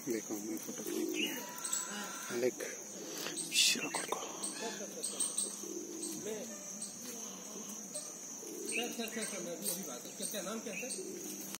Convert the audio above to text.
देखो मैं photo click किया अलग सर मैं अभी बात क्या नाम क्या है सर?